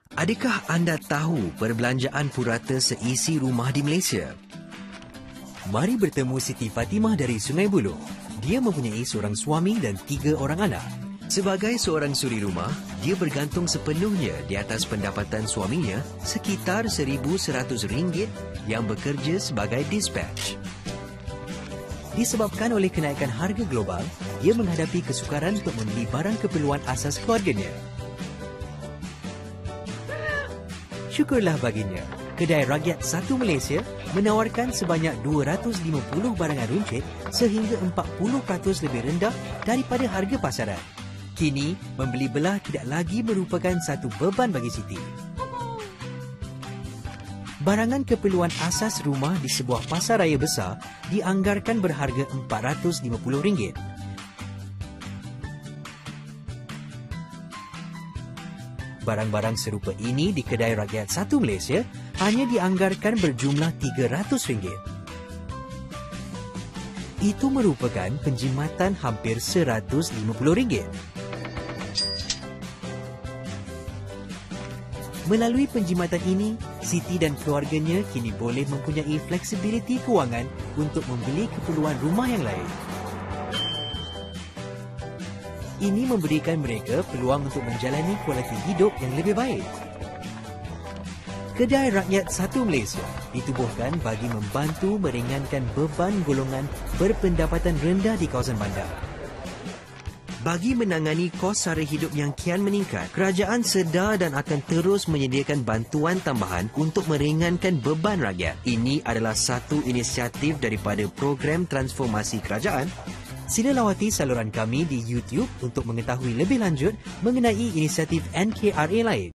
Adakah anda tahu perbelanjaan purata seisi rumah di Malaysia? Mari bertemu Siti Fatimah dari Sungai Buloh. Dia mempunyai seorang suami dan 3 orang anak. Sebagai seorang suri rumah, dia bergantung sepenuhnya di atas pendapatan suaminya sekitar RM1,100 yang bekerja sebagai dispatch. Disebabkan oleh kenaikan harga global, dia menghadapi kesukaran untuk membeli barang keperluan asas keluarganya. Syukurlah baginya, Kedai Rakyat 1 Malaysia menawarkan sebanyak 250 barangan runcit sehingga 40% lebih rendah daripada harga pasaran. Kini, membeli belah tidak lagi merupakan satu beban bagi Siti. Barangan keperluan asas rumah di sebuah pasar raya besar dianggarkan berharga RM450. Barang-barang serupa ini di Kedai Rakyat 1 Malaysia hanya dianggarkan berjumlah RM300. Itu merupakan penjimatan hampir RM150. Melalui penjimatan ini, Siti dan keluarganya kini boleh mempunyai fleksibiliti kewangan untuk membeli keperluan rumah yang lain. Ini memberikan mereka peluang untuk menjalani kualiti hidup yang lebih baik. Kedai Rakyat 1 Malaysia ditubuhkan bagi membantu meringankan beban golongan berpendapatan rendah di kawasan bandar. Bagi menangani kos sara hidup yang kian meningkat, kerajaan sedar dan akan terus menyediakan bantuan tambahan untuk meringankan beban rakyat. Ini adalah satu inisiatif daripada program transformasi kerajaan. Sila lawati saluran kami di YouTube untuk mengetahui lebih lanjut mengenai inisiatif NKRA lain.